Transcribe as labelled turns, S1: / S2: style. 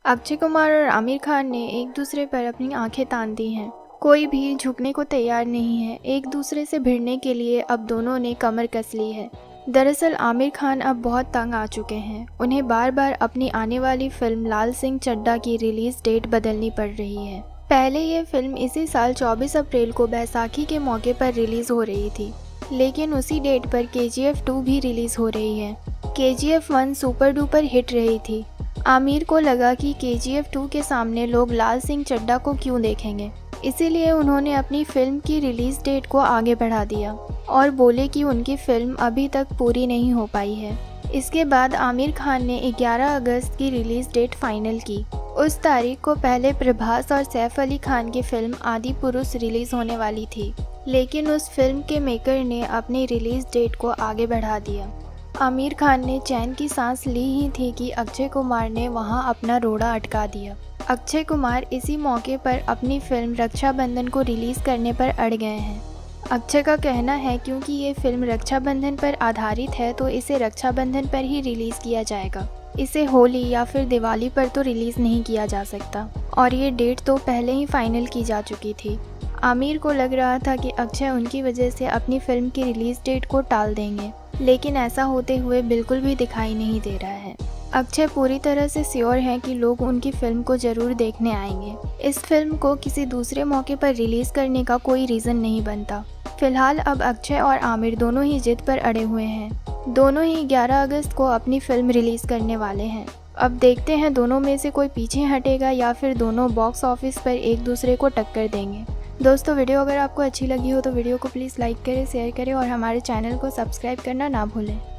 S1: अक्षय कुमार और आमिर खान ने एक दूसरे पर अपनी आंखें तान दी हैं। कोई भी झुकने को तैयार नहीं है। एक दूसरे से भिड़ने के लिए अब दोनों ने कमर कस ली है। दरअसल आमिर खान अब बहुत तंग आ चुके हैं। उन्हें बार बार अपनी आने वाली फिल्म लाल सिंह चड्ढा की रिलीज डेट बदलनी पड़ रही है। पहले ये फिल्म इसी साल 24 अप्रैल को बैसाखी के मौके पर रिलीज हो रही थी, लेकिन उसी डेट पर KGF 2 भी रिलीज हो रही है। KGF 1 सुपर डुपर हिट रही थी। आमिर को लगा कि KGF 2 के सामने लोग लाल सिंह चड्ढा को क्यों देखेंगे, इसीलिए उन्होंने अपनी फिल्म की रिलीज डेट को आगे बढ़ा दिया और बोले कि उनकी फिल्म अभी तक पूरी नहीं हो पाई है। इसके बाद आमिर खान ने 11 अगस्त की रिलीज डेट फाइनल की। उस तारीख को पहले प्रभास और सैफ अली खान की फिल्म आदि पुरुष रिलीज होने वाली थी, लेकिन उस फिल्म के मेकर ने अपनी रिलीज डेट को आगे बढ़ा दिया। आमिर खान ने चैन की सांस ली ही थी कि अक्षय कुमार ने वहां अपना रोड़ा अटका दिया। अक्षय कुमार इसी मौके पर अपनी फिल्म रक्षाबंधन को रिलीज़ करने पर अड़ गए हैं। अक्षय का कहना है क्योंकि ये फिल्म रक्षाबंधन पर आधारित है तो इसे रक्षाबंधन पर ही रिलीज़ किया जाएगा। इसे होली या फिर दिवाली पर तो रिलीज़ नहीं किया जा सकता और ये डेट तो पहले ही फाइनल की जा चुकी थी। आमिर को लग रहा था कि अक्षय उनकी वजह से अपनी फिल्म की रिलीज़ डेट को टाल देंगे, लेकिन ऐसा होते हुए बिल्कुल भी दिखाई नहीं दे रहा है। अक्षय पूरी तरह से श्योर हैं कि लोग उनकी फिल्म को ज़रूर देखने आएंगे। इस फिल्म को किसी दूसरे मौके पर रिलीज़ करने का कोई रीज़न नहीं बनता। फिलहाल अब अक्षय और आमिर दोनों ही जिद पर अड़े हुए हैं। दोनों ही 11 अगस्त को अपनी फिल्म रिलीज़ करने वाले हैं। अब देखते हैं दोनों में से कोई पीछे हटेगा या फिर दोनों बॉक्स ऑफिस पर एक दूसरे को टक्कर देंगे। दोस्तों, वीडियो अगर आपको अच्छी लगी हो तो वीडियो को प्लीज़ लाइक करें, शेयर करें और हमारे चैनल को सब्सक्राइब करना ना भूलें।